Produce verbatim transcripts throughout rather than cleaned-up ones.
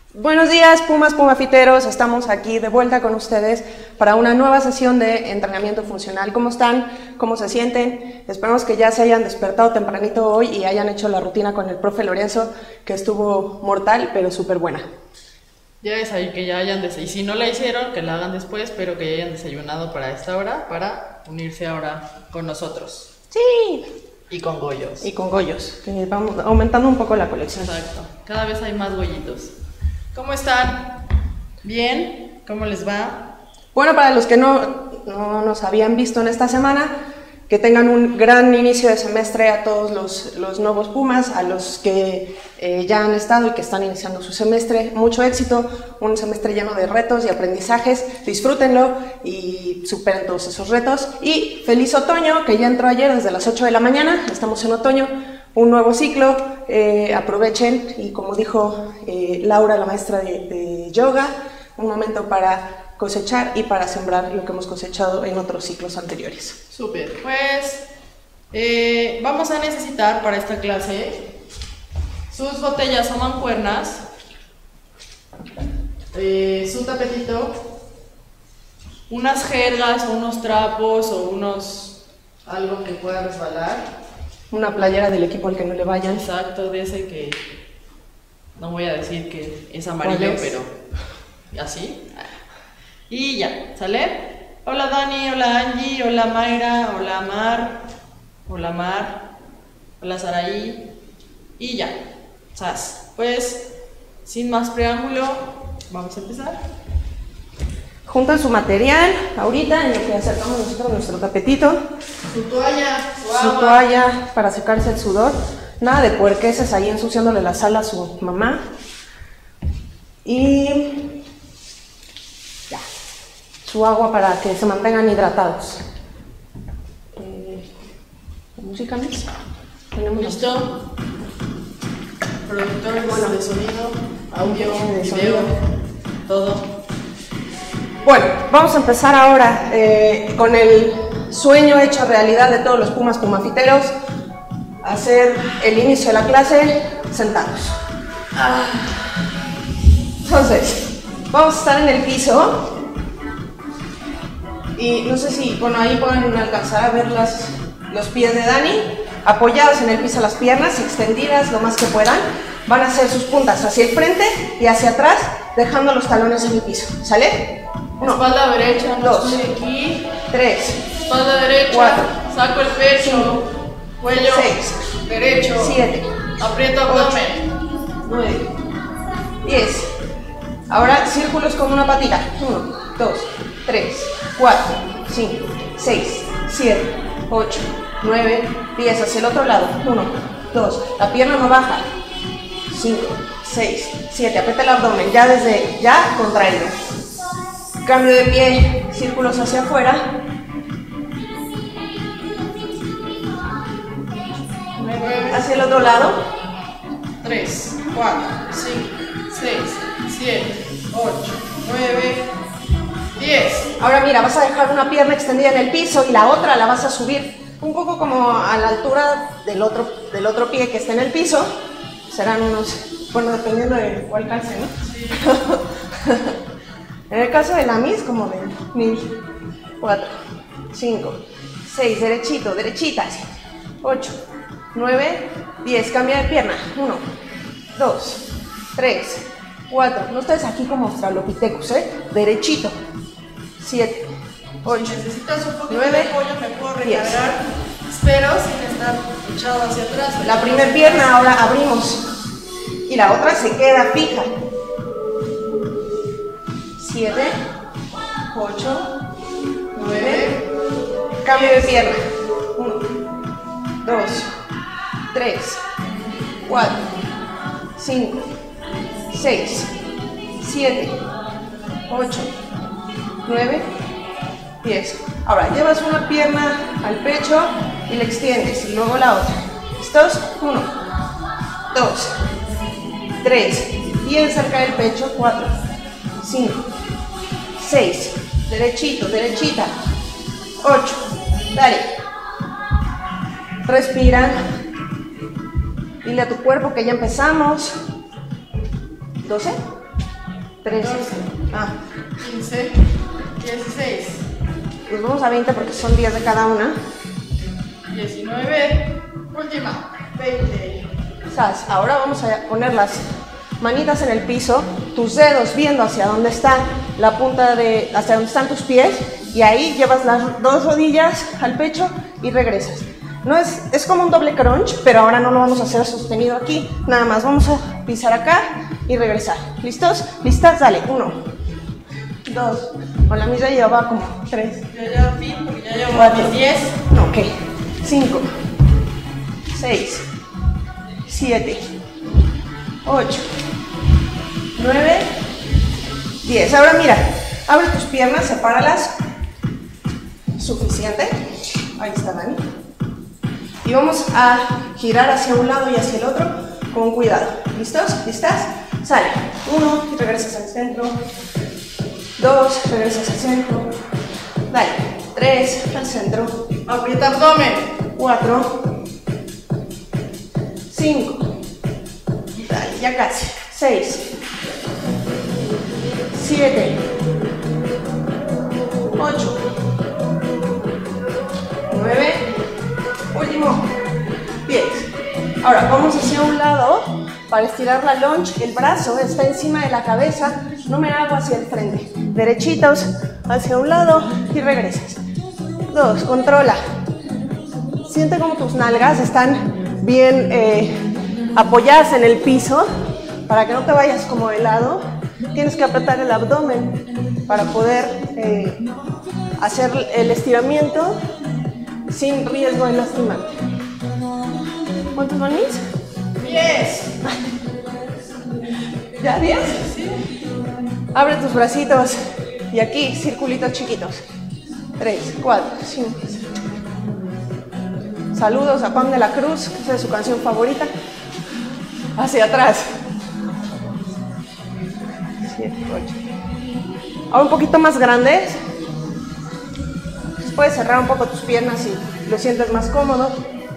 Buenos días, Pumas, Pumafiteros. Estamos aquí de vuelta con ustedes para una nueva sesión de entrenamiento funcional. ¿Cómo están? ¿Cómo se sienten? Esperamos que ya se hayan despertado tempranito hoy y hayan hecho la rutina con el profe Lorenzo, que estuvo mortal, pero súper buena. Ya es ahí que ya hayan desayunado, y si no la hicieron, que la hagan después, pero que ya hayan desayunado para esta hora, para unirse ahora con nosotros. Sí. Y con Goyos. Y con Goyos, que vamos aumentando un poco la colección. Exacto, cada vez hay más Goyitos. ¿Cómo están? ¿Bien? ¿Cómo les va? Bueno, para los que no, no nos habían visto en esta semana, que tengan un gran inicio de semestre a todos los, los nuevos Pumas, a los que eh, ya han estado y que están iniciando su semestre. Mucho éxito, un semestre lleno de retos y aprendizajes. Disfrútenlo y superen todos esos retos. Y feliz otoño, que ya entró ayer desde las ocho de la mañana. Estamos en otoño, un nuevo ciclo. Eh, aprovechen y, como dijo eh, Laura, la maestra de, de yoga, un momento para cosechar y para sembrar lo que hemos cosechado en otros ciclos anteriores. Súper, pues eh, vamos a necesitar para esta clase sus botellas o mancuernas, eh, su tapetito, unas jergas o unos trapos o unos algo que pueda resbalar. Una playera del equipo al que no le vayan. Exacto, de ese que no voy a decir que es amarillo, es? pero así. Y ya, ¿sale? Hola Dani, hola Angie, hola Mayra, hola Mar, hola Mar, hola Saraí. Y ya, ¿sabes? Pues, sin más preámbulo, vamos a empezar. Juntan su material, ahorita, en lo que acercamos nosotros nuestro tapetito. Su toalla, su agua. Su toalla para secarse el sudor. Nada de puerqueses ahí ensuciándole la sala a su mamá. Y ya, su agua para que se mantengan hidratados. Eh, ¿Música, Miss? ¿Tenemos ¿Listo? Productor, Bueno. de sonido, audio, de video, sonido. todo. Bueno, vamos a empezar ahora eh, con el sueño hecho realidad de todos los Pumas Pumafiteros, hacer el inicio de la clase sentados. Ah. Entonces, vamos a estar en el piso y no sé si, bueno, ahí pueden alcanzar a ver las, los pies de Dani, apoyados en el piso las piernas, extendidas lo más que puedan. Van a hacer sus puntas hacia el frente y hacia atrás, dejando los talones en el piso, ¿sale? Uno, Espalda derecha, no dos, estoy aquí. tres, Espalda derecha, cuatro, saco el pecho, cinco, cuello, seis, derecho, siete, aprieto abdomen. nueve, diez. Ahora círculos con una patita. uno, dos, tres, cuatro, cinco, seis, siete, ocho, nueve, diez. Hacia el otro lado. uno, dos. La pierna no baja. cinco, seis, siete. Aprieta el abdomen. Ya desde ya contraído. Cambio de pie. Círculos hacia afuera. Hacia el otro lado. tres, cuatro, cinco, seis, siete, ocho, nueve, diez. Ahora mira, vas a dejar una pierna extendida en el piso y la otra la vas a subir un poco como a la altura del otro, del otro pie que está en el piso. Serán unos, bueno, dependiendo de cuál calce, ¿no? Sí. En el caso de la Miss, como de mil, cuatro, cinco, seis, derechito, derechita, ocho, nueve, diez. Cambia de pierna. uno, dos, tres, cuatro. No estés aquí como australopithecus, ¿eh? Derechito. siete, ocho, Si necesitas un poquito nueve, de apoyo, me puedo diez. recargar, pero sin estar echado hacia atrás. La primera pierna ahora abrimos y la otra se queda fija. siete, ocho, nueve. Cambio de pierna. uno, dos, tres, cuatro, cinco, seis, siete, ocho, nueve, diez. Ahora llevas una pierna al pecho y la extiendes y luego la otra. ¿Listos? uno, dos, tres, bien cerca del pecho. cuatro, cinco, seis, derechito, derechita. ocho, dale. Respira. Dile a tu cuerpo que ya empezamos. doce, trece. catorce, Ah, quince, dieciséis, nos vamos a veinte porque son diez de cada una. diecinueve, última, veinte. ¿Sabes? Ahora vamos a poner las manitas en el piso, tus dedos viendo hacia dónde está la punta de, hacia dónde están tus pies, y ahí llevas las dos rodillas al pecho y regresas. No es, es como un doble crunch, pero ahora no lo vamos a hacer sostenido aquí, nada más vamos a pisar acá y regresar. ¿Listos? ¿Listas? Dale, uno, dos, con la misa lleva como tres, Yo ya fin porque ya llevo cuatro, mis diez. no, ok, cinco, seis, siete, ocho, nueve, diez. Ahora mira, abre tus piernas, sepáralas. Suficiente. Ahí está Dani. Y vamos a girar hacia un lado y hacia el otro con cuidado. ¿Listos? ¿Listas? Sale. Uno, y regresas al centro. Dos, regresas al centro. Dale. Tres, al centro. Aprieta abdomen. Cuatro. Cinco. Dale, ya casi. Seis. Siete. Ocho. Nueve. Último. Diez. Ahora vamos hacia un lado para estirar la lunge. El brazo está encima de la cabeza. No me hago hacia el frente. Derechitos hacia un lado y regresas. Dos. Controla. Siente como tus nalgas están bien eh, apoyadas en el piso para que no te vayas como de lado. Tienes que apretar el abdomen para poder eh, hacer el estiramiento sin riesgo de lastimarte. ¿Cuántos van mis? diez. ¿Ya diez? Sí. Abre tus bracitos y aquí circulitos chiquitos. tres, cuatro, cinco. Saludos a Pam de la Cruz, que esa es su canción favorita. Hacia atrás. siete, ocho. Ahora un poquito más grandes. Puedes cerrar un poco tus piernas si lo sientes más cómodo.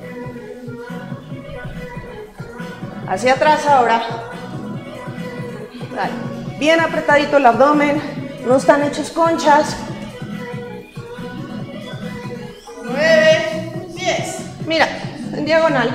Hacia atrás ahora. Dale. Bien apretadito el abdomen. No están hechos conchas. nueve, diez. Mira, en diagonal.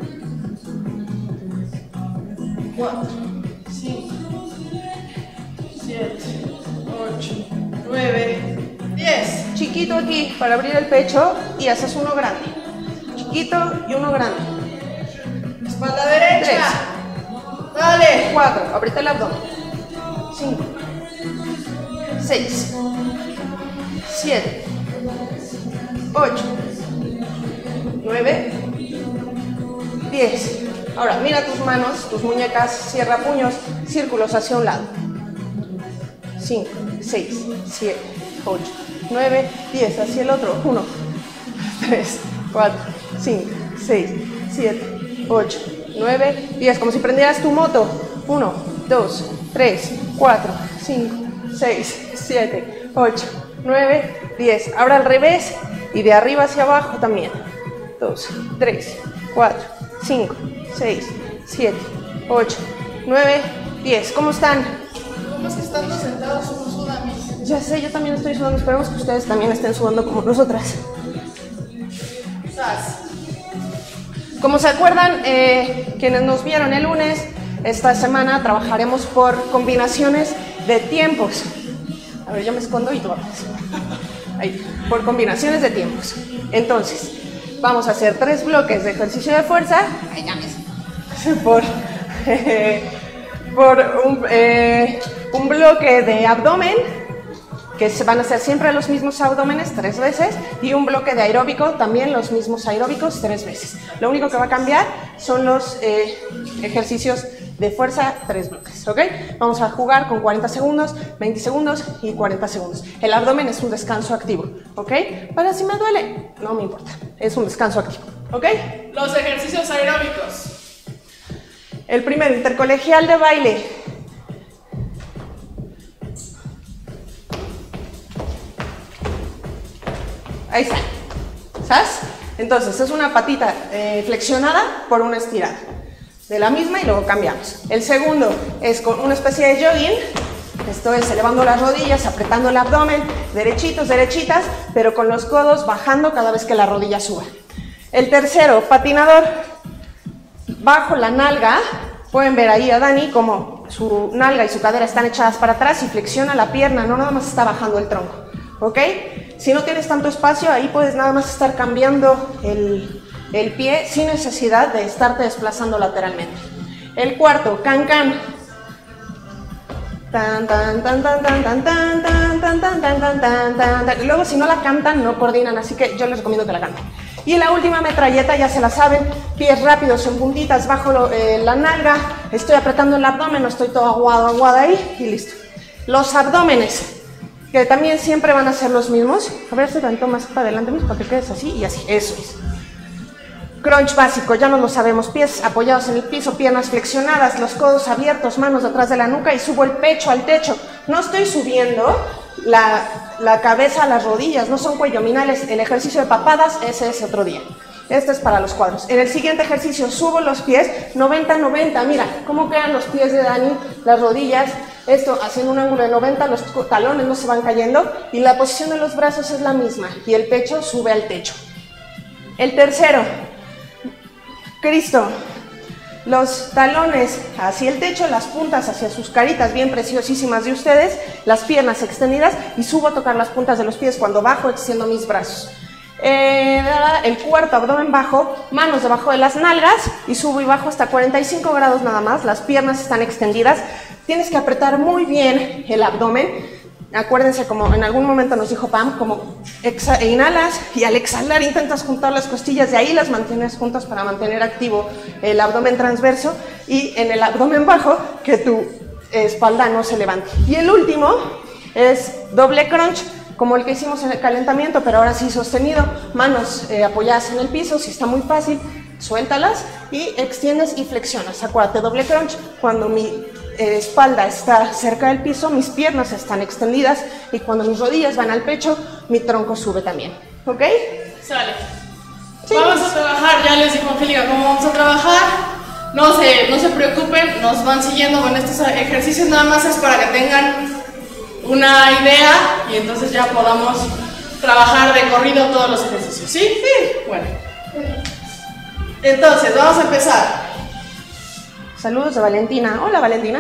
cuatro, cinco, siete, ocho, nueve, diez. Chiquito aquí para abrir el pecho y haces uno grande. Chiquito y uno grande. Espalda derecha. Tres. Dale. Cuatro. Aprieta el abdomen. Cinco. Seis. Siete. Ocho. Nueve. Diez. Ahora mira tus manos, tus muñecas, cierra puños, círculos hacia un lado. Cinco, seis, siete, ocho, nueve, diez. Hacia el otro. Uno, tres, cuatro, cinco, seis, siete, ocho, nueve, diez. Como si prendieras tu moto. Uno, dos, tres, cuatro, cinco, seis, siete, ocho, nueve, diez. Ahora al revés y de arriba hacia abajo también. dos, tres, cuatro, cinco, seis, siete, ocho, nueve, diez. ¿Cómo están? ¿Cómo es que estando sentados uno suda, mis? Ya sé, yo también estoy sudando. Esperemos que ustedes también estén sudando como nosotras. Sas. Como se acuerdan, eh, quienes nos vieron el lunes, esta semana trabajaremos por combinaciones de tiempos. A ver, yo me escondo y tú hablas. Ahí, por combinaciones de tiempos. Entonces, vamos a hacer tres bloques de ejercicio de fuerza. Ahí ya me... Por, eh, por un, eh, un bloque de abdomen, que se van a hacer siempre los mismos abdómenes tres veces, y un bloque de aeróbico, también los mismos aeróbicos tres veces. Lo único que va a cambiar son los eh, ejercicios de fuerza, tres bloques, ¿ok? Vamos a jugar con cuarenta segundos, veinte segundos y cuarenta segundos. El abdomen es un descanso activo, ¿ok? Para si me duele, no me importa, es un descanso activo, ¿ok? Los ejercicios aeróbicos. El primero, intercolegial de baile. Ahí está, ¿sabes? Entonces es una patita eh, flexionada por una estirada. De la misma y luego cambiamos. El segundo es con una especie de jogging, Esto es elevando las rodillas, apretando el abdomen, derechitos, derechitas, pero con los codos bajando cada vez que la rodilla suba. El tercero, patinador, bajo la nalga. Pueden ver ahí a Dani como su nalga y su cadera están echadas para atrás y flexiona la pierna, no nada más está bajando el tronco, ¿ok? Si no tienes tanto espacio, ahí puedes nada más estar cambiando el, el pie sin necesidad de estarte desplazando lateralmente. El cuarto, can-can. Tan, tan, tan, tan, tan, tan, tan, tan, tan, tan, tan, tan, tan, tan. Luego, si no la cantan, no coordinan, así que yo les recomiendo que la canten. Y la última metralleta, ya se la saben, pies rápidos en puntitas, bajo lo, eh, la nalga, estoy apretando el abdomen, no estoy todo aguado, aguada ahí, y listo. Los abdómenes, que también siempre van a ser los mismos. A ver, se tanto más para adelante, para que quedes así y así, eso es. Crunch básico, ya no lo sabemos, pies apoyados en el piso, piernas flexionadas, los codos abiertos, manos detrás de la nuca y subo el pecho al techo. No estoy subiendo la, la cabeza a las rodillas, no son cuellominales. El ejercicio de papadas, ese es otro día. Este es para los cuadros. En el siguiente ejercicio subo los pies, noventa noventa, mira cómo quedan los pies de Dani, las rodillas, esto haciendo un ángulo de noventa, los talones no se van cayendo y la posición de los brazos es la misma y el pecho sube al techo. El tercero, Cristo, los talones hacia el techo, las puntas hacia sus caritas bien preciosísimas de ustedes, las piernas extendidas y subo a tocar las puntas de los pies. Cuando bajo extiendo mis brazos. Eh, el cuarto, abdomen bajo, manos debajo de las nalgas y subo y bajo hasta cuarenta y cinco grados nada más, las piernas están extendidas, tienes que apretar muy bien el abdomen. Acuérdense, como en algún momento nos dijo Pam, como inhalas y al exhalar intentas juntar las costillas, de ahí las mantienes juntas para mantener activo el abdomen transverso y en el abdomen bajo que tu espalda no se levante. Y el último es doble crunch, como el que hicimos en el calentamiento, pero ahora sí sostenido, manos eh, apoyadas en el piso, si está muy fácil, suéltalas y extiendes y flexionas. Acuérdate, doble crunch, cuando mi Eh, espalda está cerca del piso, mis piernas están extendidas y cuando mis rodillas van al pecho, mi tronco sube también, ¿ok? Sale. Sí. Vamos a trabajar, ya les dijo Angélica cómo vamos a trabajar. No se, no se preocupen, nos van siguiendo con estos ejercicios, nada más es para que tengan una idea y entonces ya podamos trabajar de corrido todos los ejercicios, ¿sí? Sí. Bueno. Entonces, vamos a empezar. Saludos de Valentina. Hola, Valentina.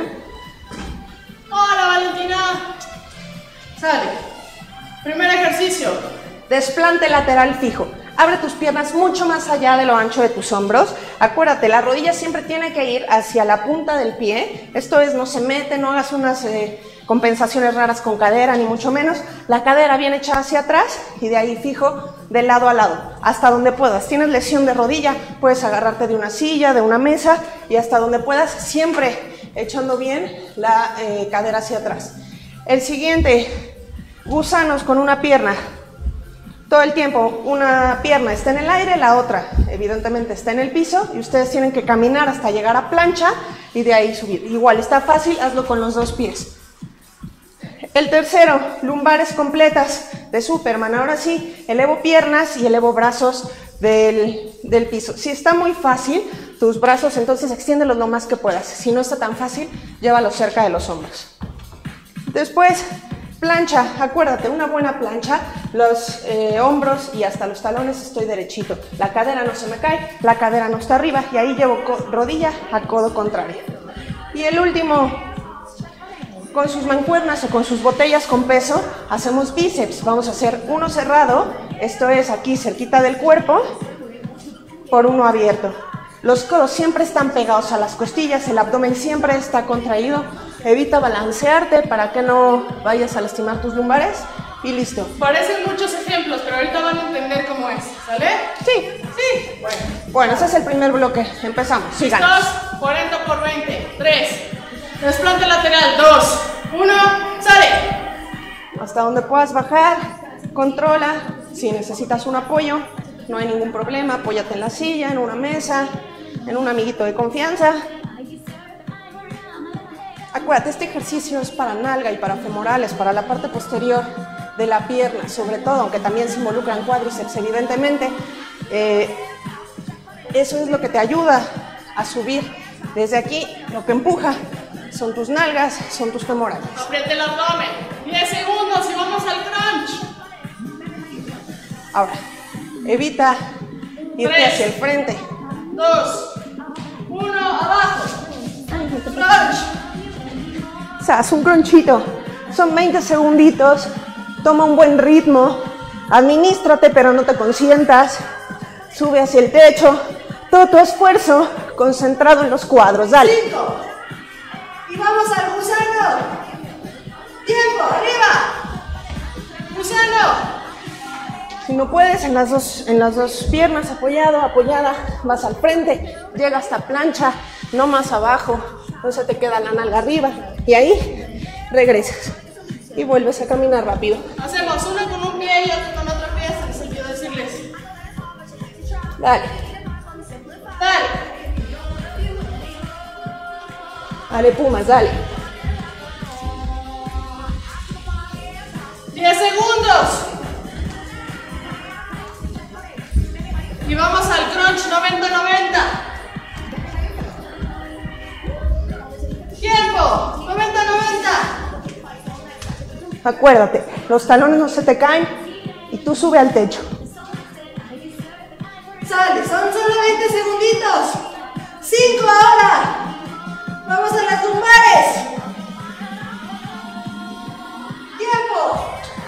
Hola, Valentina. Sale. Primer ejercicio. Desplante lateral fijo. Abre tus piernas mucho más allá de lo ancho de tus hombros. Acuérdate, la rodilla siempre tiene que ir hacia la punta del pie. Esto es, no se mete, no hagas unas eh, compensaciones raras con cadera, ni mucho menos. La cadera viene echada hacia atrás y de ahí fijo de lado a lado, hasta donde puedas. Tienes lesión de rodilla, puedes agarrarte de una silla, de una mesa y hasta donde puedas, siempre echando bien la eh, cadera hacia atrás. El siguiente, gusanos con una pierna. Todo el tiempo una pierna está en el aire, la otra evidentemente está en el piso y ustedes tienen que caminar hasta llegar a plancha y de ahí subir. Igual, está fácil, hazlo con los dos pies. El tercero, lumbares completas de Superman. Ahora sí, elevo piernas y elevo brazos del, del piso. Si está muy fácil, tus brazos entonces extiéndelos lo más que puedas. Si no está tan fácil, llévalos cerca de los hombros. Después, plancha. Acuérdate, una buena plancha, los eh, hombros y hasta los talones estoy derechito. La cadera no se me cae, la cadera no está arriba y ahí llevo rodilla a codo contrario. Y el último, con sus mancuernas o con sus botellas con peso, hacemos bíceps. Vamos a hacer uno cerrado, esto es aquí cerquita del cuerpo, por uno abierto. Los codos siempre están pegados a las costillas, el abdomen siempre está contraído. Evita balancearte para que no vayas a lastimar tus lumbares y listo. Parecen muchos ejemplos, pero ahorita van a entender cómo es, ¿sale? Sí. Sí. Bueno, bueno ese es el primer bloque. Empezamos. ¿Listos? cuarenta por veinte. tres. Desplante lateral. dos. uno. Sale. Hasta donde puedas bajar. Controla. Si necesitas un apoyo, no hay ningún problema. Apóyate en la silla, en una mesa, en un amiguito de confianza. Acuérdate, este ejercicio es para nalga y para femorales, para la parte posterior de la pierna, sobre todo, aunque también se involucran cuádriceps, evidentemente. Eh, eso es lo que te ayuda a subir. Desde aquí, lo que empuja son tus nalgas, son tus femorales. Apriete el abdomen. diez segundos y vamos al crunch. Ahora, evita irte Tres, hacia el frente. dos, uno, abajo. Crunch. O sea, haz un crunchito. Son veinte segunditos. Toma un buen ritmo. Administrate, pero no te consientas. Sube hacia el techo. Todo tu esfuerzo concentrado en los cuadros. Dale. Cinco. Y vamos al gusano. Tiempo, arriba. Gusano. Si no puedes, en las dos, en las dos piernas, apoyado, apoyada, vas al frente, llega hasta plancha, no más abajo, no se te queda la nalga arriba, y ahí regresas y vuelves a caminar rápido. Hacemos uno con un pie y otro con otro pie, se les olvidó decirles. Dale, Dale. dale Pumas, dale. diez segundos. Y vamos al crunch noventa noventa. Tiempo, noventa noventa. Acuérdate, los talones no se te caen y tú sube al techo. Sale, son solo veinte segunditos. cinco ahora. Vamos a las lumbares. Tiempo.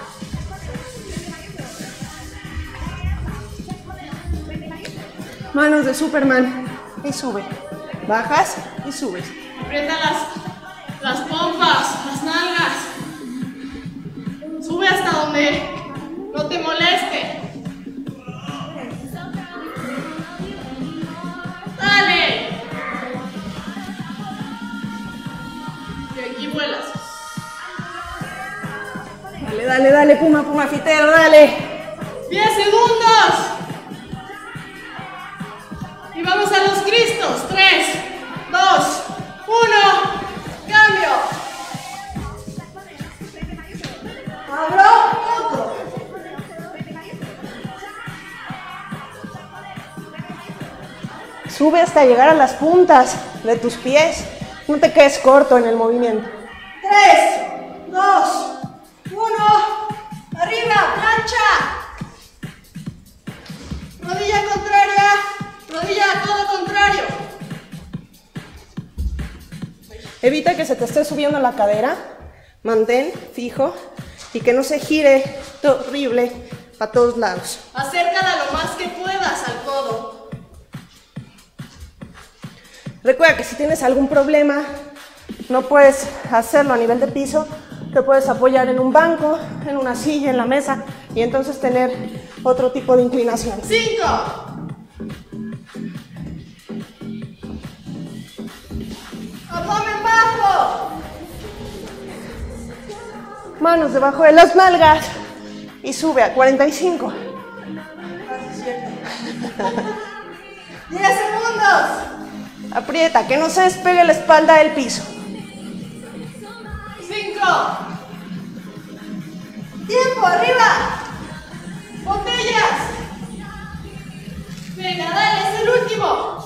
Manos de Superman y sube. Bajas y subes. Aprieta las, las pompas, las nalgas. Sube hasta donde no te moleste. Dale. Y aquí vuelas. Dale, dale, dale, Puma, Puma Fitero, dale. diez segundos. Y vamos a los cristos. tres, dos, uno. Cambio. Abro otro. Sube hasta llegar a las puntas de tus pies. No te quedes corto en el movimiento. tres, dos, uno. Arriba, plancha. Rodilla contraria. Rodilla a todo contrario. Evita que se te esté subiendo la cadera. Mantén fijo y que no se gire todo horrible para todos lados. Acércala lo más que puedas al codo. Recuerda que si tienes algún problema, no puedes hacerlo a nivel de piso, te puedes apoyar en un banco, en una silla, en la mesa y entonces tener otro tipo de inclinación. cinco. Abdomen bajo. Manos debajo de las nalgas y sube a cuarenta y cinco. diez segundos. Aprieta, que no se despegue la espalda del piso. cinco. Tiempo, arriba. Botellas. Venga, dale, es el último.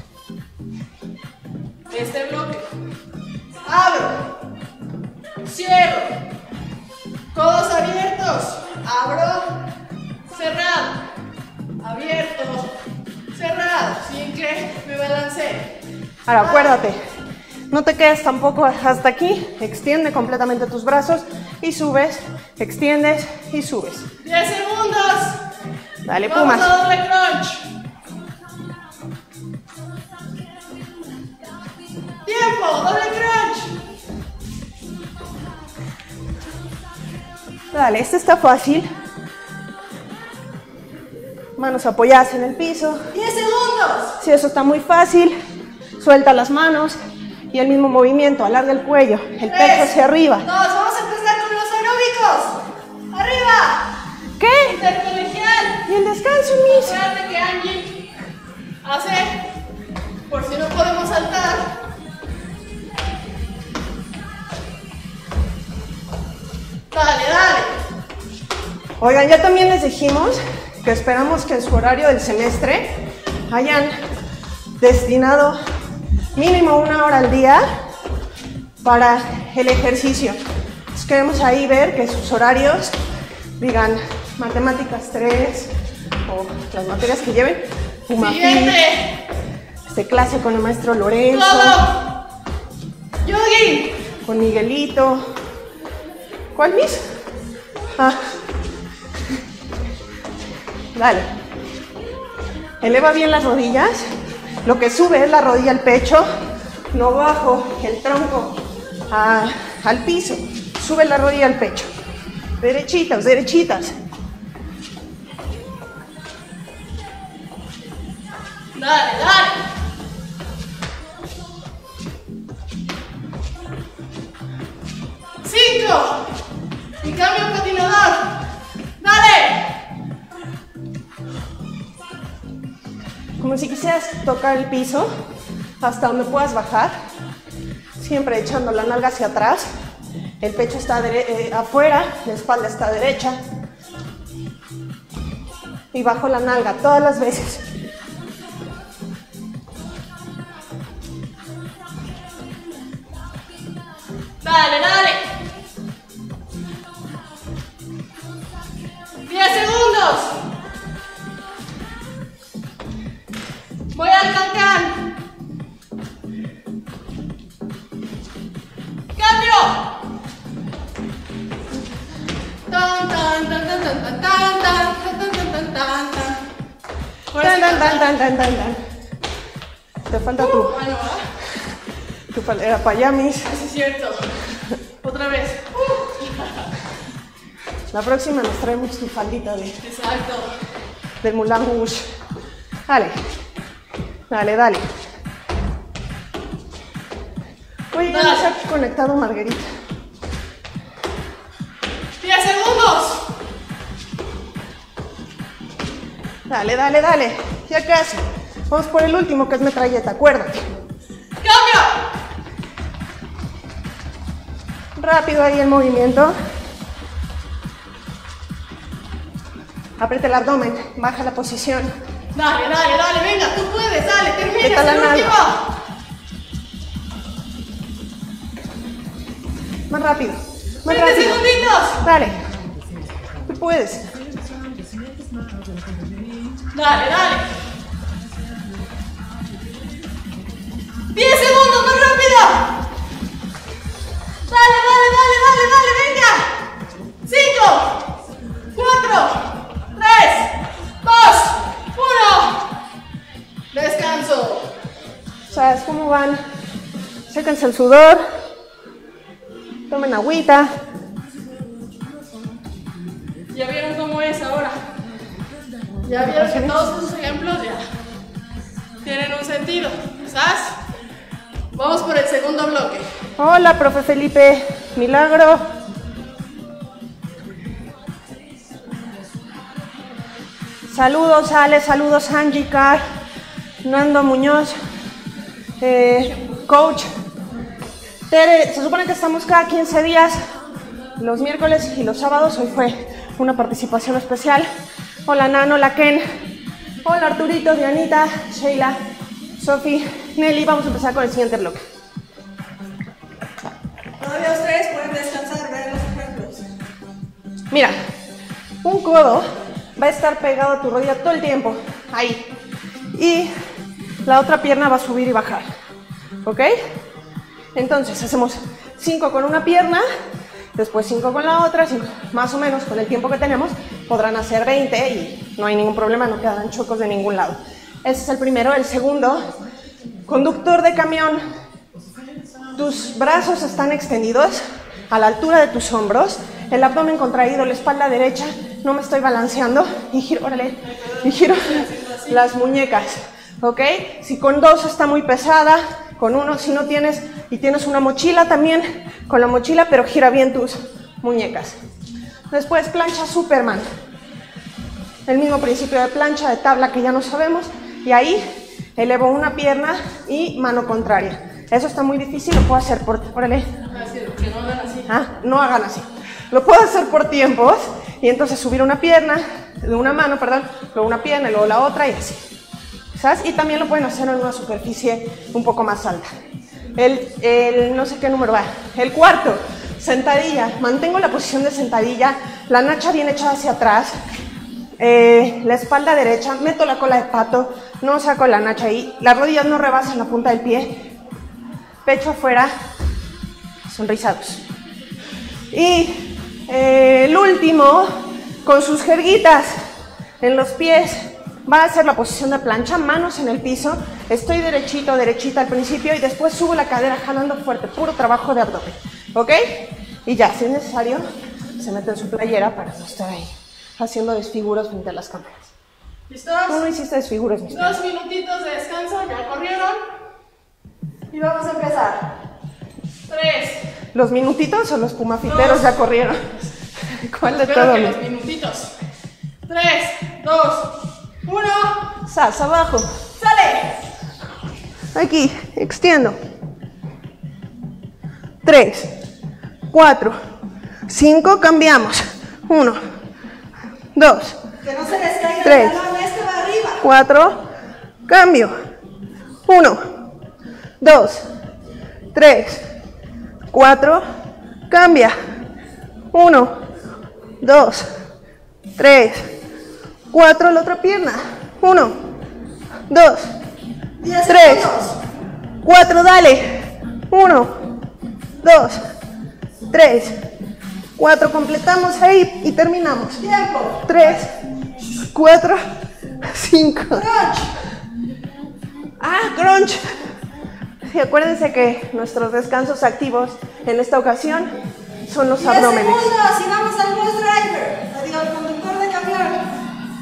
Este bloque. Abro. Cierro. Codos abiertos. Abro. Cerrado. Abierto. Cerrado. Sin que me balancee. Ahora acuérdate, no te quedes tampoco hasta aquí, extiende completamente tus brazos y subes, extiendes y subes. diez segundos. Dale, Vamos Pumas. a doble crunch. Tiempo, doble crunch. Dale, este está fácil. Manos apoyadas en el piso. diez segundos. Si eso está muy fácil, suelta las manos y el mismo movimiento, alarga el cuello, el pecho hacia arriba. Dos, vamos a empezar con los aeróbicos. Arriba. ¿Qué? Intercolegial. Y el descanso, Miss. Acuérdate que Angie hace, por si no podemos saltar. Dale, dale. Oigan, ya también les dijimos que esperamos que en su horario del semestre hayan destinado mínimo una hora al día para el ejercicio. Entonces queremos ahí ver que sus horarios digan matemáticas tres o las materias que lleven. Siguiente. Este, clase con el maestro Lorenzo. Todo. Jogging. Con Miguelito. ¿Cuál mis? Ah. Dale. Eleva bien las rodillas. Lo que sube es la rodilla al pecho. No bajo el tronco a, al piso. Sube la rodilla al pecho. Derechitas, derechitas. Dale, dale. Cinco. Y cambio el patinador. Dale. Como si quisieras tocar el piso hasta donde puedas bajar. Siempre echando la nalga hacia atrás. El pecho está eh, afuera, la espalda está derecha. Y bajo la nalga todas las veces. Dale, dale. diez segundos. Voy al cancán. Cambio. Tan, tan, tan, tan, tan, tan, tan, tan, tan, tan, tan, tan. Tan, tan, tan, tan, tan, tan, tan. Te falta tu, Bueno, ¿ah? tu palera payamis. Sí, es cierto. Otra vez. La próxima nos traemos tu faldita de, Exacto. del Moulin Rouge. Dale. Dale, dale. Oye, ya no se ha conectado Margarita. diez segundos. Dale, dale, dale. Ya casi. Vamos por el último que es metralleta, acuérdate. Cambio. Rápido ahí el movimiento. Aprieta el abdomen, baja la posición. Dale, dale, dale, venga, tú puedes, dale, termina, Vete a es la el nalga. último. Más rápido. Más veinte rápido. segunditos. Dale. Tú puedes. Dale, dale. diez segundos, más rápido. Dale, dale, dale, dale, dale, venga. cinco, cuatro, tres, dos, uno. Descanso. ¿Sabes cómo van? Séquense el sudor. Tomen agüita. ¿Ya vieron cómo es ahora? ¿Ya vieron que todos esos ejemplos ya tienen un sentido? ¿Sabes? Vamos por el segundo bloque. Hola, profe Felipe. Milagro. Saludos, Ale. Saludos, Angie Carr. Nando Muñoz. Eh, coach. Tere, se supone que estamos cada quince días, los miércoles y los sábados. Hoy fue una participación especial. Hola, Nano, hola, Ken. Hola, Arturito, Dianita, Sheila, Sofi, Nelly. Vamos a empezar con el siguiente bloque. Todavía ustedes pueden descansar, vean los ejemplos. Mira, un codo va a estar pegado a tu rodilla todo el tiempo, ahí. Y la otra pierna va a subir y bajar, ¿ok? Entonces hacemos cinco con una pierna, después cinco con la otra, cinco, más o menos con el tiempo que tenemos, podrán hacer veinte y no hay ningún problema, no quedarán chocos de ningún lado. Ese es el primero. El segundo, conductor de camión, tus brazos están extendidos a la altura de tus hombros, el abdomen contraído, la espalda derecha, no me estoy balanceando y giro, órale, y giro las muñecas, ¿ok? Si con dos está muy pesada, con uno, si no tienes, y tienes una mochila también, con la mochila, pero gira bien tus muñecas. Después, plancha Superman. El mismo principio de plancha, de tabla que ya no sabemos, y ahí elevo una pierna y mano contraria. Eso está muy difícil, lo puedo hacer por, órale. Que no hagan así. Ah, no hagan así. Lo puedo hacer por tiempos, y entonces subir una pierna, de una mano, perdón, luego una pierna, y luego la otra, y así. ¿Sabes? Y también lo pueden hacer en una superficie un poco más alta. El, el no sé qué número va. El cuarto, sentadilla. Mantengo la posición de sentadilla, la nacha bien echada hacia atrás, eh, la espalda derecha, meto la cola de pato, no saco la nacha ahí, las rodillas no rebasan la punta del pie, pecho afuera, sonrisados. Y eh, el último, con sus jerguitas en los pies, va a ser la posición de plancha, manos en el piso, estoy derechito, derechita al principio y después subo la cadera jalando fuerte, puro trabajo de abdomen, ¿ok? Y ya, si es necesario, se mete en su playera para no estar ahí haciendo desfiguros frente a las cámaras. ¿Listos? Tú no hiciste desfiguros, mis Dos minutitos de descanso, ya corrieron. Y vamos a empezar. Tres. ¿Los minutitos o los pumafiteros Dos. ya corrieron? ¿Cuál de Espero todos? que los minutitos. Tres, dos, uno. Sas, abajo. ¡Sale! Aquí, extiendo. Tres, cuatro, cinco, cambiamos. Uno, dos, Que no se les caiga Tres. el talón, este va arriba. cuatro, cambio. Uno, dos, tres, cuatro, cambia. Uno, dos, tres, cuatro, la otra pierna. Uno, dos, Diez tres, segundos. cuatro, dale. Uno, dos, tres, cuatro, completamos ahí y terminamos. Tiempo. Tres, cuatro, cinco. Crunch. Ah, crunch. Sí, acuérdense que nuestros descansos activos en esta ocasión son los Diez abdómenes. segundos y vamos al bus driver. Le digo al conductor de camión.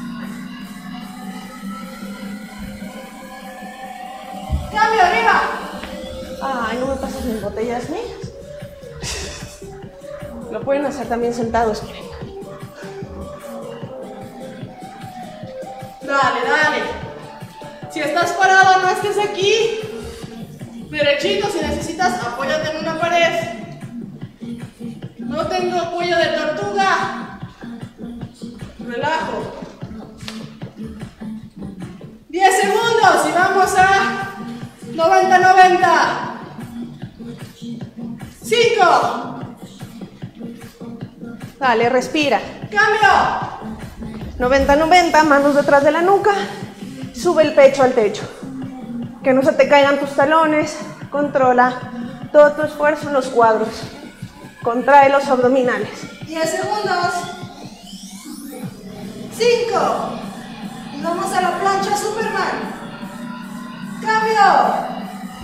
Cambio, arriba. Ay, no me pases mis botellas mías. Lo pueden hacer también sentados, miren. Dale, dale. Si estás parado, no estés aquí. Derechito, si necesitas, apóyate en una pared. No tengo cuello de tortuga. Relajo. diez segundos y vamos a noventa noventa. cinco. Dale, respira. Cambio. noventa noventa, manos detrás de la nuca. Sube el pecho al techo. Que no se te caigan tus talones. Controla todo tu esfuerzo en los cuadros. Contrae los abdominales. diez segundos. cinco. Y vamos a la plancha Superman. Cambio.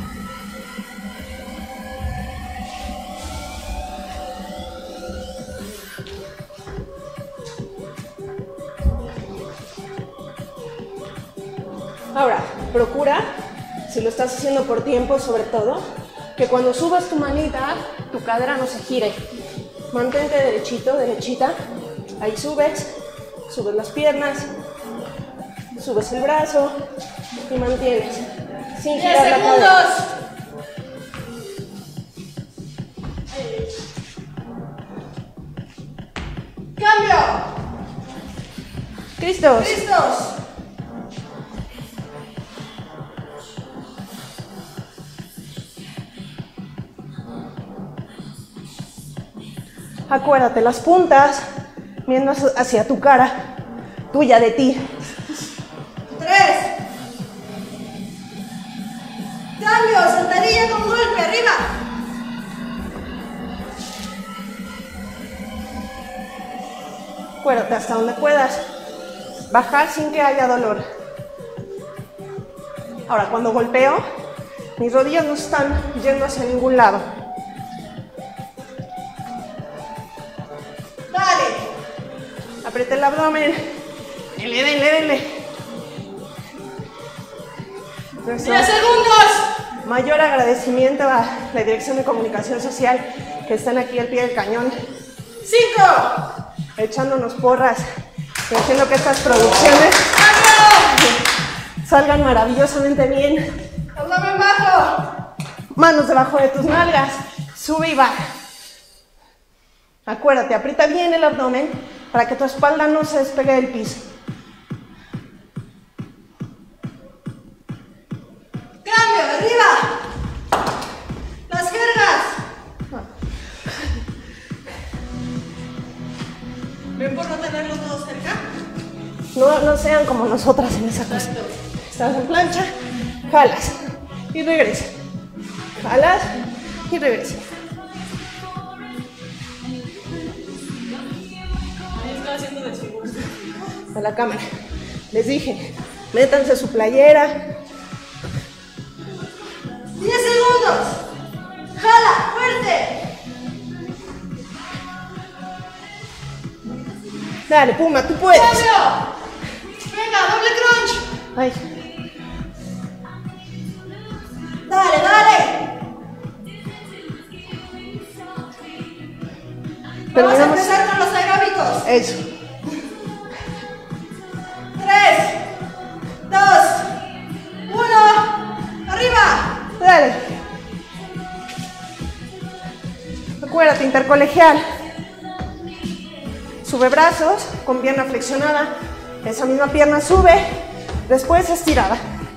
Ahora, procura, si lo estás haciendo por tiempo sobre todo, que cuando subas tu manita, tu cadera no se gire. Mantente derechito, derechita. Ahí subes, subes las piernas, subes el brazo y mantienes. Sin diez girar la cadera. segundos. Cambio. ¿Listos? Listos. Acuérdate, las puntas viendo hacia tu cara, tuya de ti. Tres. Cambio, sentadilla con golpe, arriba. Acuérdate hasta donde puedas. Bajar sin que haya dolor. Ahora, cuando golpeo, mis rodillas no están yendo hacia ningún lado. Dale. Apriete el abdomen. Denle, denle, denle. Nuestro diez segundos. mayor agradecimiento a la Dirección de Comunicación Social que están aquí al pie del cañón, cinco. echándonos porras y haciendo que estas producciones Cambio. salgan maravillosamente bien. Abdomen bajo. Manos debajo de tus nalgas. Sube y baja. Acuérdate, aprieta bien el abdomen para que tu espalda no se despegue del piso. Cambio, arriba. ¿Ven por no tenerlos todos cerca? No, no sean como nosotras en esa cosa. Estás en plancha, jalas y regresa. Jalas y regresa. Ahí estoy haciendo desfiguras. A la cámara. Les dije, métanse su playera. diez segundos. Jala, fuerte. Dale, Puma, tú puedes. ¡Cambio! Venga, doble crunch. Ay. Dale, dale. Vamos a empezar con los aeróbicos. Eso. tres, dos, uno, arriba. Dale. Acuérdate, intercolegial. Sube brazos con pierna flexionada. Esa misma pierna sube. Después estirada.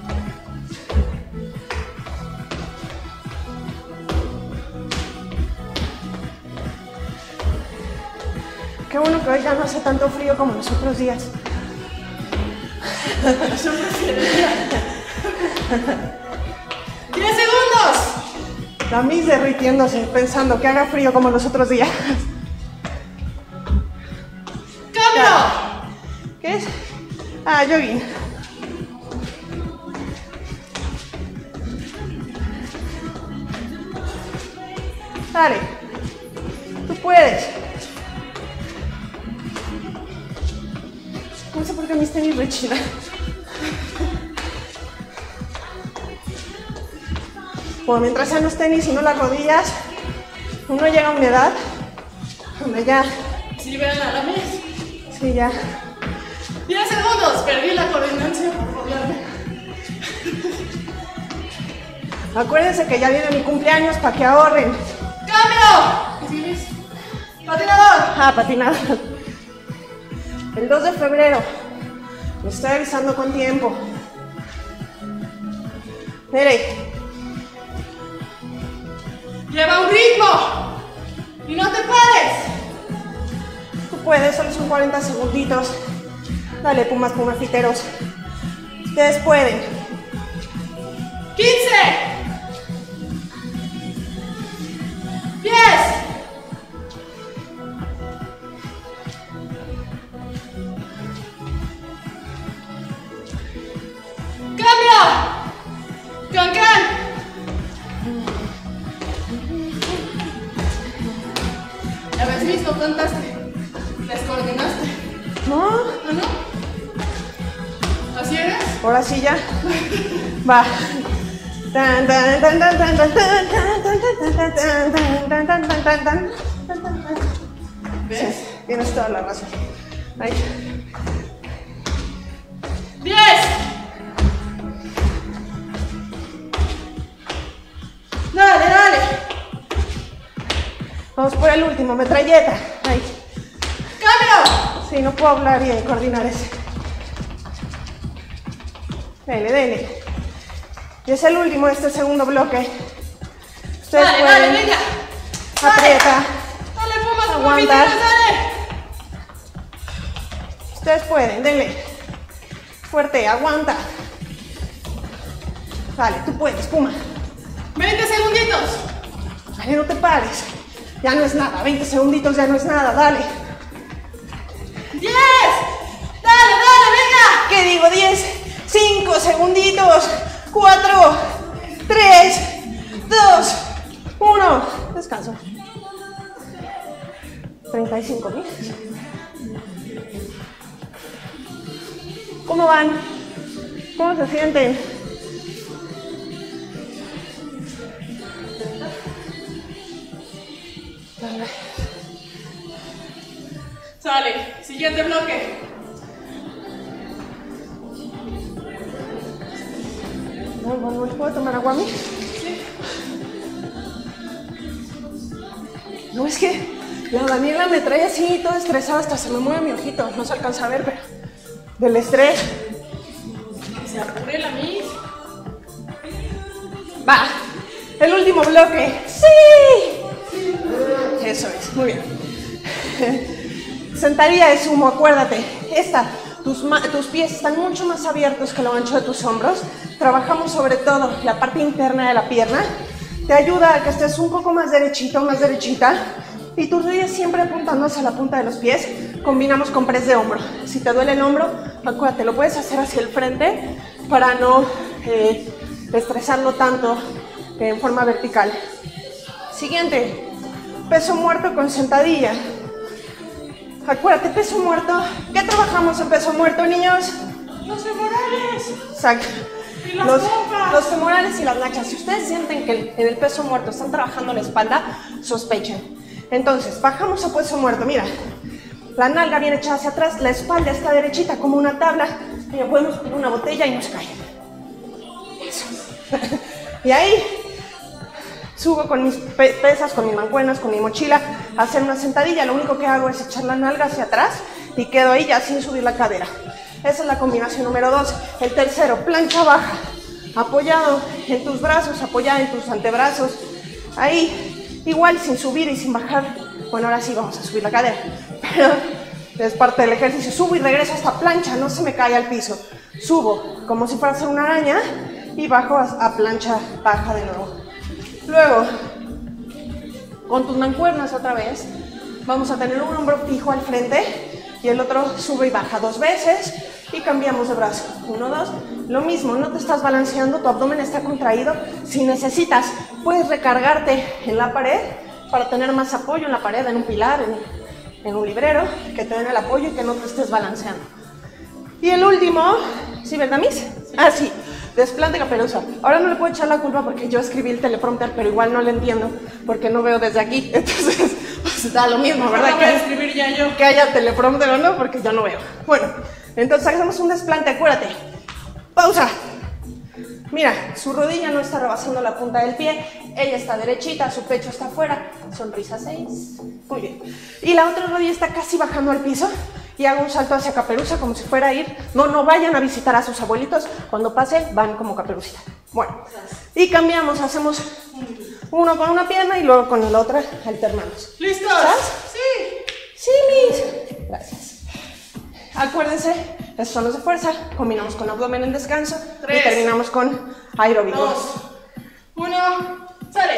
Qué bueno que hoy ya no hace tanto frío como los otros días. Yo preferiría. ¡diez segundos! La Miss derritiéndose, pensando que haga frío como los otros días. ¡Cambio! ¿Qué es? Ah, jogging. Dale. Tú puedes. No sé por qué mis tenis rechinan. Bueno, mientras sean los tenis y no las rodillas, uno llega a una edad donde ya... Sí, vean a la Miss. Sí, ya. diez segundos. Perdí la coordinación por hablarme. Acuérdense que ya viene mi cumpleaños para que ahorren. ¡Cambio! ¿Sí, Miss? ¡Patinador! Ah, patinador. El dos de febrero. Me estoy avisando con tiempo. Mire. ¡Lleva un ritmo! ¡Y no te pares! Tú puedes, solo son cuarenta segunditos. Dale, pumas, pumafiteros. Ustedes pueden. ¡quince! ¡diez! ¡Cambio! ¡Can-can! A ver, Miss, no cantaste. Descoordinaste. ¿No? ¿Ah, no? ¿Así eres? Ahora sí ya. Va. Tan, tan, tan, tan, tan, tan, tan, tan, tan, tan, tan, tan, tan, tan, tan, tan. ¿Ves? Sí, tienes toda la razón. Ahí. ¡diez! Dale, dale. Vamos por el último, metralleta. Ahí. ¡Cambio! Sí, no puedo hablar y coordinar ese. Dele, dele. Y es el último de este segundo bloque. Ustedes Dale, pueden. dale, venga. Aprieta. Dale, Pumas, Aguanta. Pumafiteros, dale. Ustedes pueden, denle. Fuerte, aguanta. Dale, tú puedes, Puma. veinte segunditos. Dale, no te pares. Ya no es nada, veinte segunditos ya no es nada, dale. ¡diez! ¡Dale, dale, venga! ¿Qué digo? diez, cinco segunditos. cuatro, tres, dos, uno. Descanso. treinta y cinco mil. ¿Cómo van? ¿Cómo se sienten? Sale, siguiente bloque. No, no, no, ¿puedo tomar agua a mí? Sí. No, es que la Daniela me trae así, toda estresada, hasta se me mueve mi ojito. No se alcanza a ver, pero del estrés. Que se apure la Miss. Va, el último bloque. ¡Sí! Eso es, muy bien. Sentadilla de sumo, acuérdate. Esta, tus, tus pies están mucho más abiertos que lo ancho de tus hombros. Trabajamos sobre todo la parte interna de la pierna. Te ayuda a que estés un poco más derechito, más derechita. Y tus rodillas siempre apuntando hacia la punta de los pies. Combinamos con press de hombro. Si te duele el hombro, acuérdate, lo puedes hacer hacia el frente para no eh, estresarlo tanto eh, en forma vertical. Siguiente, peso muerto con sentadilla. Acuérdate, peso muerto. ¿Qué trabajamos en peso muerto, niños? Los femorales. Exacto. Y las los, pompas. los femorales y las nachas. Si ustedes sienten que en el peso muerto están trabajando la espalda, sospechen. Entonces, bajamos a peso muerto. Mira, la nalga viene echada hacia atrás, la espalda está derechita como una tabla. Y ya podemos poner una botella y no se cae. Eso. Y ahí subo con mis pe pesas, con mis mancuernas, con mi mochila, a hacer una sentadilla. Lo único que hago es echar la nalga hacia atrás y quedo ahí ya sin subir la cadera. Esa es la combinación número dos. El tercero, plancha baja, apoyado en tus brazos, apoyado en tus antebrazos. Ahí, igual sin subir y sin bajar. Bueno, ahora sí vamos a subir la cadera, pero es parte del ejercicio. Subo y regreso a esta plancha, no se me cae al piso. Subo como si fuera a hacer una araña y bajo a, a plancha baja de nuevo. Luego, con tus mancuernas otra vez, vamos a tener un hombro fijo al frente y el otro sube y baja dos veces y cambiamos de brazo. Uno, dos. Lo mismo, no te estás balanceando, tu abdomen está contraído. Si necesitas, puedes recargarte en la pared para tener más apoyo en la pared, en un pilar, en, en un librero, que te den el apoyo y que no te estés balanceando. Y el último, ¿sí, verdad, Miss? Ah, sí. Desplante caperuza. Ahora no le puedo echar la culpa porque yo escribí el teleprompter, pero igual no le entiendo porque no veo desde aquí. Entonces, pues da lo mismo, ¿verdad? Que escribir ya yo. Que haya teleprompter o no, porque yo no veo. Bueno, entonces hagamos un desplante, acuérdate. Pausa. Mira, su rodilla no está rebasando la punta del pie. Ella está derechita, su pecho está afuera. Sonrisa seis. Muy bien. Y la otra rodilla está casi bajando al piso. Y hago un salto hacia caperuza como si fuera a ir. No, no vayan a visitar a sus abuelitos. Cuando pase, van como caperucita. Bueno, y cambiamos. Hacemos uno con una pierna y luego con la otra alternamos. ¿Listos? ¿Estás? Sí. Sí, Liz. Gracias. Acuérdense, estos son los de fuerza. Combinamos con abdomen en descanso. Tres. Y terminamos con aeróbico. Dos. Uno. Sale.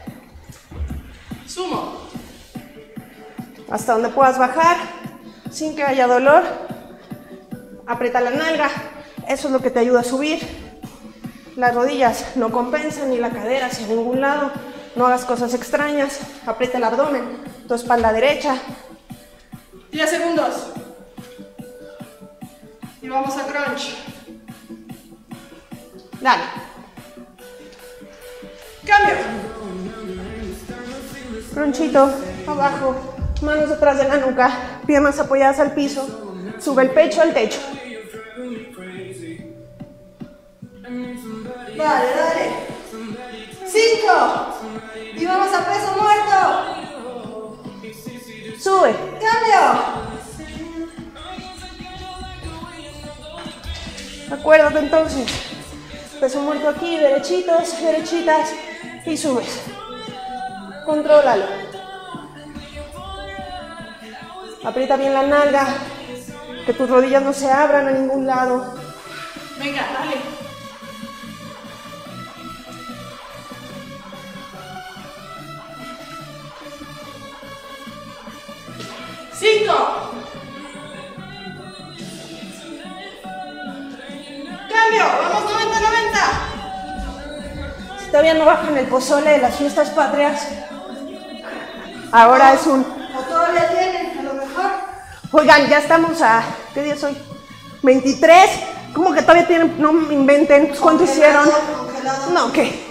Sumo. Hasta donde puedas bajar. Sin que haya dolor, aprieta la nalga, eso es lo que te ayuda a subir. Las rodillas no compensan ni la cadera hacia ningún lado, no hagas cosas extrañas, aprieta el abdomen, tu espalda derecha. diez segundos. Y vamos a crunch. Dale. Cambio. Crunchito, abajo, manos detrás de la nuca, piernas apoyadas al piso, sube el pecho al techo. Dale, dale. Cinco. Y vamos a peso muerto. Sube. Cambio. Acuérdate entonces, peso muerto aquí, derechitos, derechitas y subes. Contrólalo. Aprieta bien la nalga, que tus rodillas no se abran a ningún lado. Venga, dale. Cinco. Cambio, vamos noventa noventa. Si todavía no bajan el pozole de las fiestas patrias, ahora es un... O todavía tienen, a lo mejor. Oigan, ya estamos a... ¿Qué día es hoy? veintitrés. ¿Cómo que todavía tienen? No me inventen. ¿Cuánto hicieron? Congelado. No, ¿qué?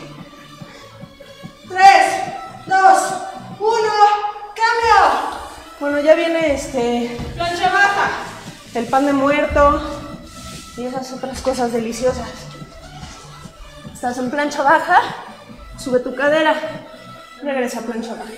Tres, dos, uno, cambio. Bueno, ya viene este... Plancha baja. el pan de muerto y esas otras cosas deliciosas. Estás en plancha baja, sube tu cadera, regresa a plancha baja.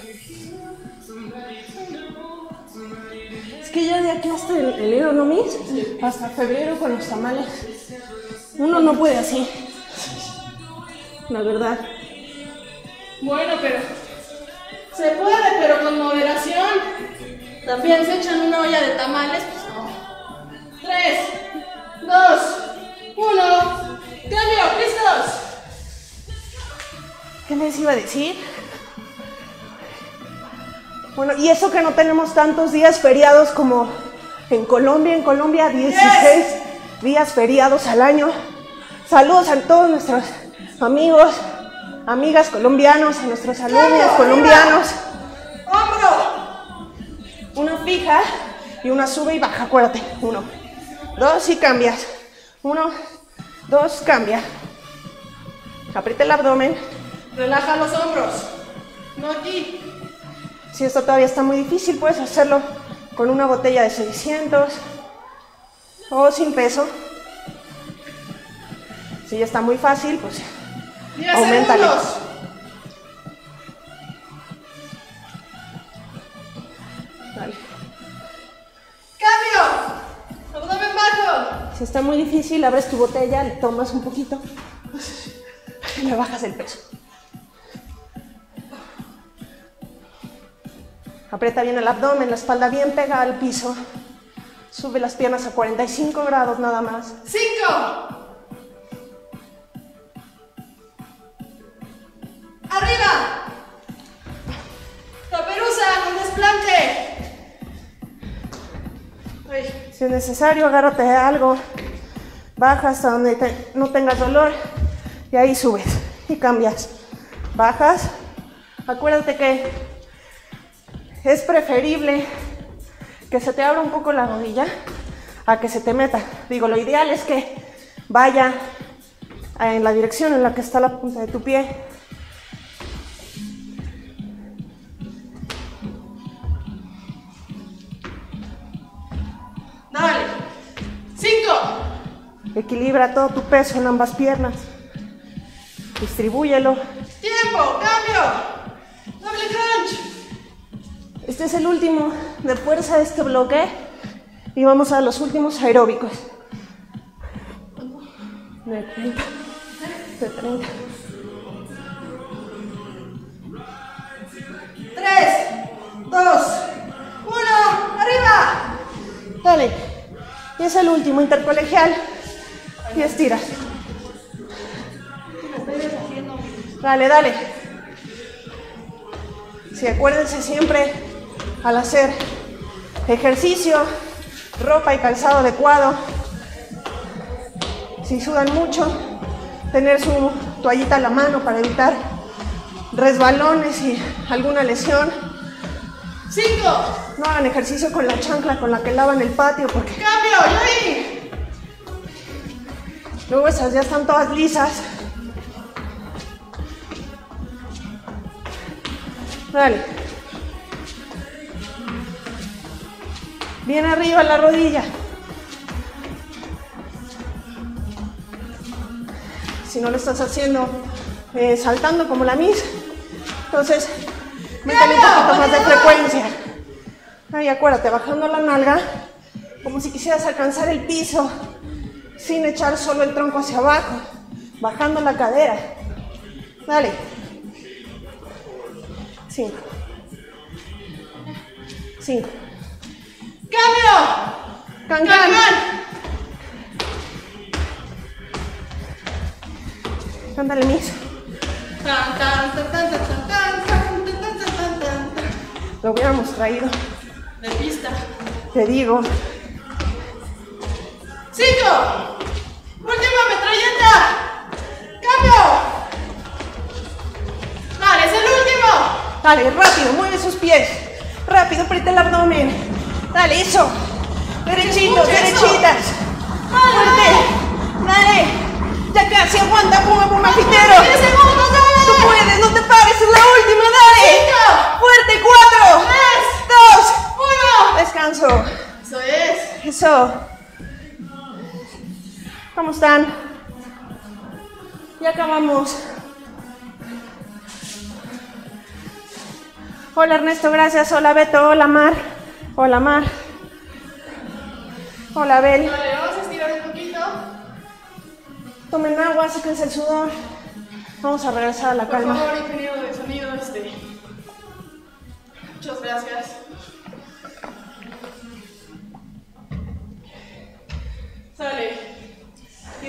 Es que ya de aquí hasta el, el enero, ¿no, Miss? Sí. Hasta febrero con los tamales. Uno no puede así, la verdad. Bueno, pero se puede, pero con moderación. También se echan una olla de tamales, pues no. Tres, dos, uno. ¡Cambio! ¡Listos! ¿Qué les iba a decir? Bueno, y eso que no tenemos tantos días feriados como en Colombia. En Colombia, dieciséis yes. días feriados al año. Saludos a todos nuestros amigos, amigas colombianos, a nuestros alumnos colombianos. ¡Hombro! Una fija y una sube y baja, acuérdate. Uno, dos y cambias. Uno, dos, cambia. Aprieta el abdomen. Relaja los hombros. No aquí. Si esto todavía está muy difícil, puedes hacerlo con una botella de seiscientos o sin peso. Si ya está muy fácil, pues auméntale. Segundos. Vale. ¡Cambio! Abdomen bajo. Si está muy difícil, abres tu botella, le tomas un poquito y le bajas el peso. Aprieta bien el abdomen, la espalda bien pegada al piso. Sube las piernas a cuarenta y cinco grados nada más. ¡Cinco! ¡Arriba! ¡Caperuza con desplante! Ay. Si es necesario, agárrate de algo. Baja hasta donde te, no tengas dolor. Y ahí subes y cambias. Bajas. Acuérdate que es preferible que se te abra un poco la rodilla a que se te meta. Digo, lo ideal es que vaya en la dirección en la que está la punta de tu pie. Dale. Cinco. Equilibra todo tu peso en ambas piernas. Distribúyelo. Tiempo. Cambio. Doble crunch. Este es el último de fuerza de este bloque y vamos a los últimos aeróbicos. De treinta. De treinta. tres, dos, uno, arriba. Dale. Y es el último, intercolegial. Y estira. Dale, dale. Sí, acuérdense siempre al hacer ejercicio, ropa y calzado adecuado. Si sudan mucho, tener su toallita a la mano para evitar resbalones y alguna lesión. Cinco. No hagan ejercicio con la chancla con la que lavan el patio porque ¡cambio! ¡Yo ahí! Luego esas ya están todas lisas. Dale. Bien arriba la rodilla. Si no lo estás haciendo eh, saltando como la Miss, entonces métele un poquito más de frecuencia. Ay, acuérdate, bajando la nalga, como si quisieras alcanzar el piso, sin echar solo el tronco hacia abajo, bajando la cadera. Dale. Cinco. Cinco. ¡Cambio! Can, can. Cántale, Miss. Tan, tan, tan, tan, tan, tan, tan, tan, tan, tan, tan. Lo hubiéramos traído. De pista. Te digo. ¡Cinco! ¡Última metralleta! ¡Cambio! ¡Dale, es el último! Dale, rápido, mueve sus pies. Rápido, aprieta el abdomen. Dale, eso. Derechitos, derechitas. Fuerte. Dale. Ya casi, aguanta, puma, puma, pitero. ¡diez segundos, dale! Tú puedes, no te pares, es la última, dale. ¡cinco! Fuerte, cuatro. ¡tres! Dos. ¡uno! Descanso. Eso es. Eso. ¿Cómo están? Ya acabamos. Hola Ernesto, gracias. Hola Beto, hola Mar. Hola Mar. Hola Abel. Vale, vamos a estirar un poquito. Tomen agua, sáquense el sudor. Vamos a regresar a la calma. Por favor, ingeniero de sonido, este. Muchas gracias.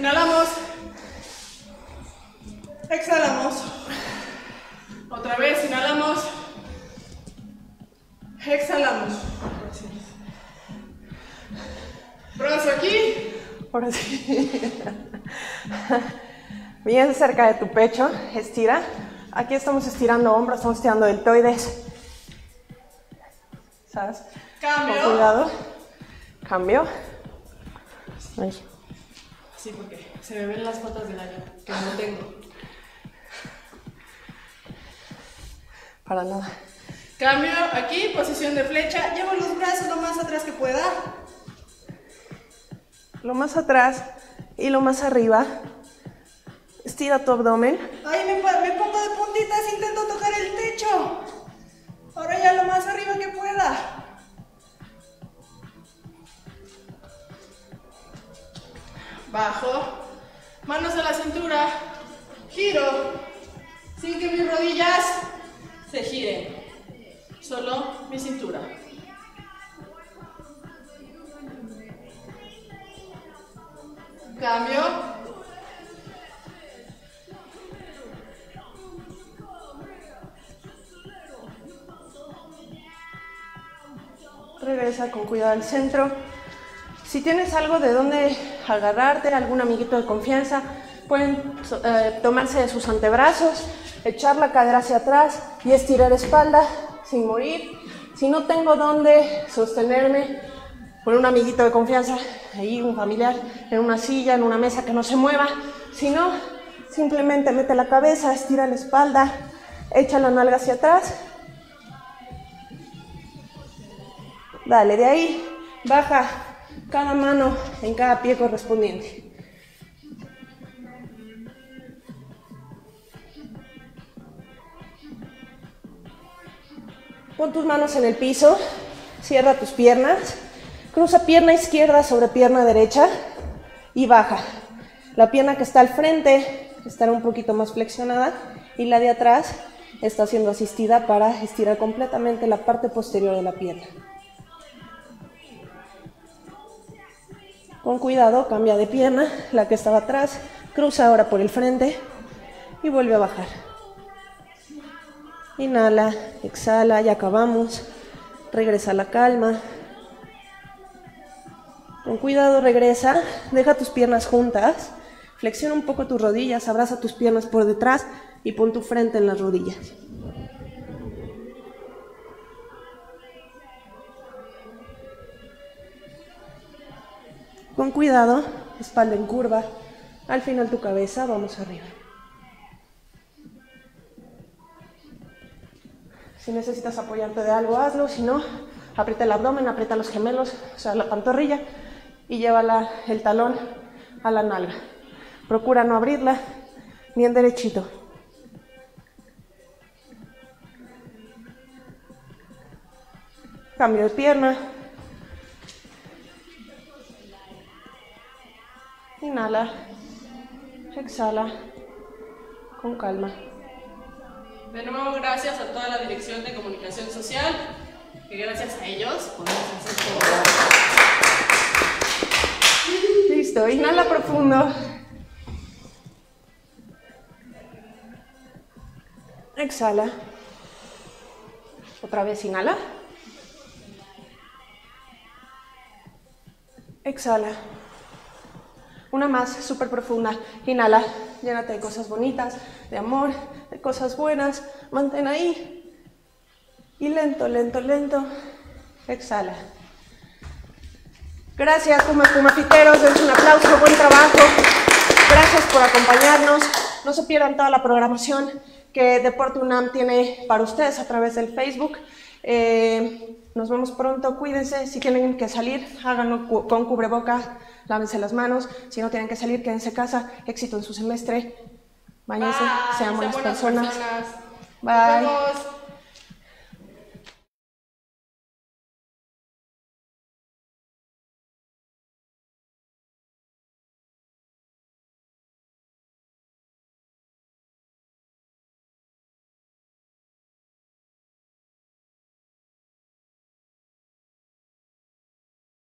Inhalamos. Exhalamos. Otra vez, inhalamos. Exhalamos. Brazo aquí. Ahora sí. Bien cerca de tu pecho, estira. Aquí estamos estirando hombros, estamos estirando deltoides. ¿Sabes? Cambio. Con cuidado. Cambio. Ay. Sí, porque se me ven las patas del año, que no tengo. Para nada. Cambio aquí, posición de flecha. Llevo los brazos lo más atrás que pueda. Lo más atrás y lo más arriba. Estira tu abdomen. Ahí me, me pongo de puntitas, intento tocar el techo. Ahora ya lo más arriba que pueda. Bajo. Manos a la cintura. Giro. Sin que mis rodillas se giren. Solo mi cintura. Cambio. Regresa con cuidado al centro. Si tienes algo de donde agarrarte, algún amiguito de confianza, pueden eh, tomarse de sus antebrazos, echar la cadera hacia atrás y estirar espalda sin morir. Si no tengo dónde sostenerme, con un amiguito de confianza, ahí un familiar, en una silla, en una mesa que no se mueva. Si no, simplemente mete la cabeza, estira la espalda, echa la nalga hacia atrás. Dale, de ahí baja cada mano en cada pie correspondiente. Pon tus manos en el piso, cierra tus piernas, cruza pierna izquierda sobre pierna derecha y baja. La pierna que está al frente estará un poquito más flexionada y la de atrás está siendo asistida para estirar completamente la parte posterior de la pierna. Con cuidado, cambia de pierna, la que estaba atrás, cruza ahora por el frente y vuelve a bajar. Inhala, exhala, ya acabamos. Regresa a la calma. Con cuidado regresa, deja tus piernas juntas, flexiona un poco tus rodillas, abraza tus piernas por detrás y pon tu frente en las rodillas. Con cuidado, espalda en curva, al final tu cabeza, vamos arriba. Si necesitas apoyarte de algo, hazlo, si no, aprieta el abdomen, aprieta los gemelos, o sea, la pantorrilla, y lleva la, el talón a la nalga. Procura no abrirla, bien derechito. Cambio de pierna. Inhala, exhala, con calma. De nuevo, gracias a toda la Dirección de Comunicación Social, que gracias a ellos podemos hacer todo. Listo, inhala profundo. Exhala. Otra vez inhala. Exhala. Una más, súper profunda. Inhala, llénate de cosas bonitas, de amor, de cosas buenas. Mantén ahí. Y lento, lento, lento. Exhala. Gracias, Puma Pumafiteros. Dense un aplauso, buen trabajo. Gracias por acompañarnos. No se pierdan toda la programación que Deporte UNAM tiene para ustedes a través del Facebook. Eh, nos vemos pronto. Cuídense. Si tienen que salir, háganlo cu con cubrebocas. Lávense las manos, si no tienen que salir, quédense en casa. Éxito en su semestre. Báñense, sean buenas, buenas personas. personas. Bye.